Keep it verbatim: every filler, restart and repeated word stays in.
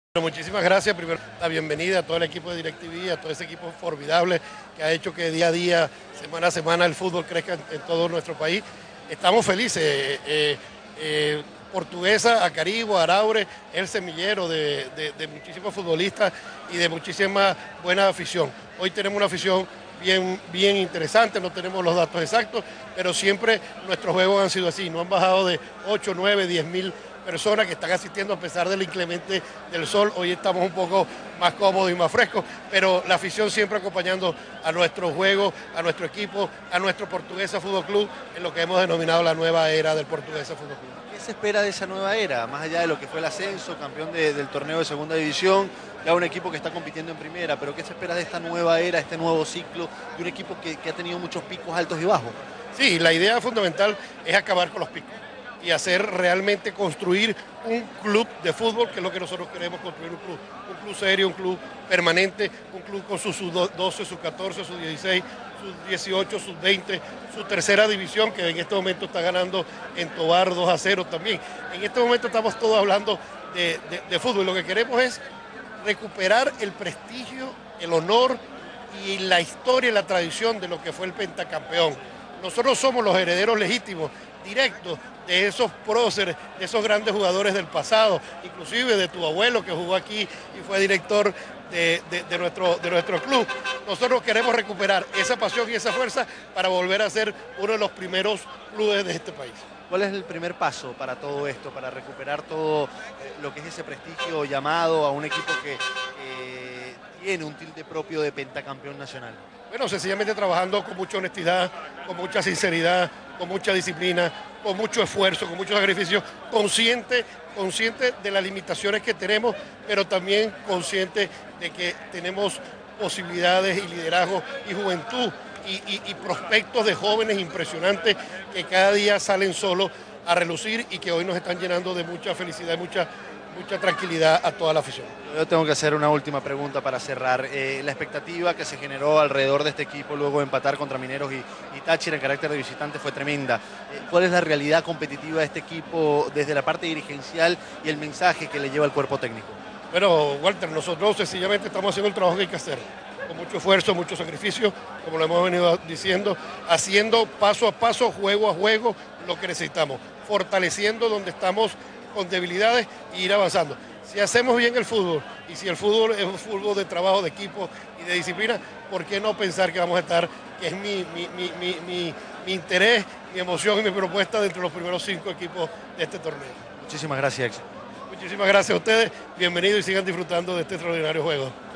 Bueno, muchísimas gracias, primero la bienvenida a todo el equipo de DirecTV, a todo ese equipo formidable que ha hecho que día a día, semana a semana, el fútbol crezca en, en todo nuestro país. Estamos felices, eh, eh, eh, Portuguesa, Acaribo, Araure, el semillero de, de, de muchísimos futbolistas y de muchísima buena afición. Hoy tenemos una afición bien, bien interesante, no tenemos los datos exactos, pero siempre nuestros juegos han sido así, no han bajado de ocho, nueve, diez mil personas que están asistiendo a pesar del inclemente del sol. Hoy estamos un poco más cómodos y más frescos, pero la afición siempre acompañando a nuestro juego, a nuestro equipo, a nuestro Portuguesa Fútbol Club, en lo que hemos denominado la nueva era del Portuguesa Fútbol Club. ¿Qué se espera de esa nueva era? Más allá de lo que fue el ascenso, campeón de, del torneo de segunda división, ya un equipo que está compitiendo en primera, pero ¿qué se espera de esta nueva era, este nuevo ciclo, de un equipo que, que ha tenido muchos picos altos y bajos? Sí, la idea fundamental es acabar con los picos y hacer realmente construir un club de fútbol, que es lo que nosotros queremos construir, un club, un club serio, un club permanente, un club con sus sub doce, sus catorce, sus dieciséis, sus dieciocho, sus veinte, su tercera división, que en este momento está ganando en Tobar dos a cero también. En este momento estamos todos hablando de, de, de fútbol, lo que queremos es recuperar el prestigio, el honor y la historia y la tradición de lo que fue el pentacampeón. Nosotros somos los herederos legítimos, directos, de esos próceres, de esos grandes jugadores del pasado, inclusive de tu abuelo que jugó aquí y fue director de, de, de, nuestro, de nuestro club. Nosotros queremos recuperar esa pasión y esa fuerza para volver a ser uno de los primeros clubes de este país. ¿Cuál es el primer paso para todo esto, para recuperar todo lo que es ese prestigio llamado a un equipo que eh, tiene un tilde propio de pentacampeón nacional? Bueno, sencillamente trabajando con mucha honestidad, con mucha sinceridad, con mucha disciplina, con mucho esfuerzo, con mucho sacrificio, consciente, consciente de las limitaciones que tenemos, pero también consciente de que tenemos posibilidades y liderazgo y juventud y, y, y prospectos de jóvenes impresionantes que cada día salen solos a relucir y que hoy nos están llenando de mucha felicidad y mucha, mucha tranquilidad a toda la afición. Yo tengo que hacer una última pregunta para cerrar. Eh, la expectativa que se generó alrededor de este equipo luego de empatar contra Mineros y, y Táchira en carácter de visitante fue tremenda. Eh, ¿Cuál es la realidad competitiva de este equipo desde la parte dirigencial y el mensaje que le lleva al cuerpo técnico? Bueno, Walter, nosotros sencillamente estamos haciendo el trabajo que hay que hacer, con mucho esfuerzo, mucho sacrificio, como lo hemos venido diciendo, haciendo paso a paso, juego a juego, lo que necesitamos, fortaleciendo donde estamos con debilidades e ir avanzando. Si hacemos bien el fútbol y si el fútbol es un fútbol de trabajo, de equipo y de disciplina, ¿por qué no pensar que vamos a estar, que es mi, mi, mi, mi, mi, mi interés, mi emoción y mi propuesta dentro de los primeros cinco equipos de este torneo? Muchísimas gracias, Ex. Muchísimas gracias a ustedes, bienvenidos y sigan disfrutando de este extraordinario juego.